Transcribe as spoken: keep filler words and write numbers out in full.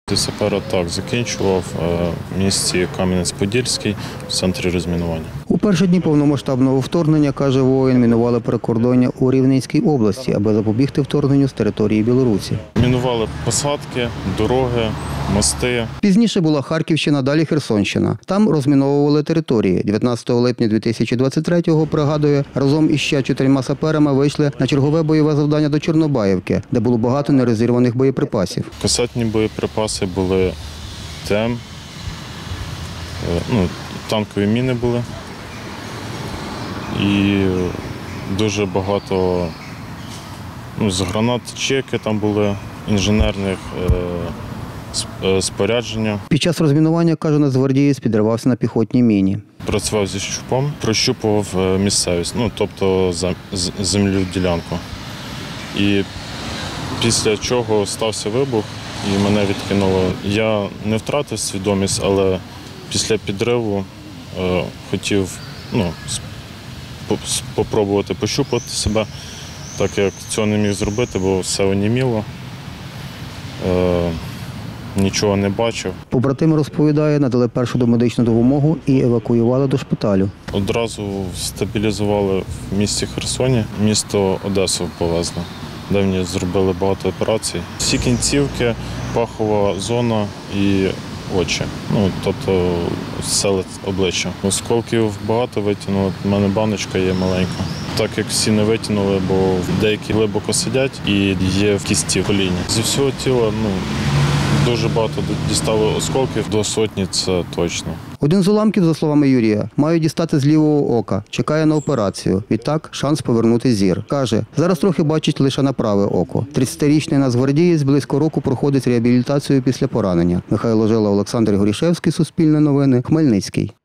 Сапера так закінчував в місті Кам'янець-Подільський в центрі розмінування. У перші дні повномасштабного вторгнення, каже воїн, мінували прикордоння у Рівненській області, аби запобігти вторгненню з території Білорусі. Мінували посадки, дороги, мости. Пізніше була Харківщина, далі Херсонщина. Там розміновували території. дев'ятнадцятого липня дві тисячі двадцять третього, пригадує, разом із ще чотирма саперами вийшли на чергове бойове завдання до Чорнобаївки, де було багато нерозірваних боєприпасів. Касетні боєприпаси були ТЕМ, ну, танкові міни були. І дуже багато ну, з гранат чеки там були, інженерних е, спорядження. Під час розмінування, каже, нацгвардієць підривався на піхотній міні. Працював зі щупом, прощупував місцевість, ну, тобто землю ділянку. І після чого стався вибух і мене відкинуло. Я не втратив свідомість, але після підриву е, хотів ну, спробувати пощупати себе, так як цього не міг зробити, бо все оніміло, е, нічого не бачив. Побратими, розповідає, надали першу домедичну допомогу і евакуювали до шпиталю. Одразу стабілізували в місті Херсоні, місто Одесу повезли, де мені зробили багато операцій. Всі кінцівки, пахова зона і очі, ну, тобто все обличчя. Осколків багато витягнули, у мене баночка є маленька. Так як всі не витягнули, бо деякі глибоко сидять і є в кісті коліні. Зі всього тіла ну, дуже багато дістали осколків, до сотні це точно. Один з уламків, за словами Юрія, мають дістати з лівого ока. Чекає на операцію. Відтак шанс повернути зір. Каже, зараз трохи бачить лише на праве око. тридцятирічний нацгвардієць близько року проходить реабілітацію після поранення. Михайло Жила, Олександр Горішевський, Суспільне новини, Хмельницький.